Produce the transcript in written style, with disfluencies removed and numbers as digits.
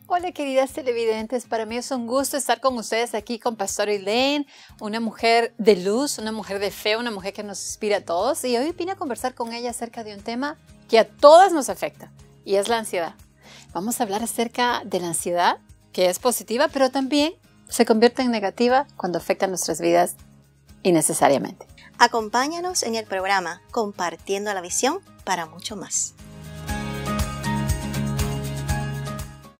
Hola queridas televidentes, para mí es un gusto estar con ustedes aquí con Pastora Elaine, una mujer de luz, una mujer de fe, una mujer que nos inspira a todos, y hoy vine a conversar con ella acerca de un tema que a todas nos afecta y es la ansiedad. Vamos a hablar acerca de la ansiedad, que es positiva, pero también se convierte en negativa cuando afecta nuestras vidas innecesariamente. Acompáñanos en el programa Compartiendo la Visión para mucho más.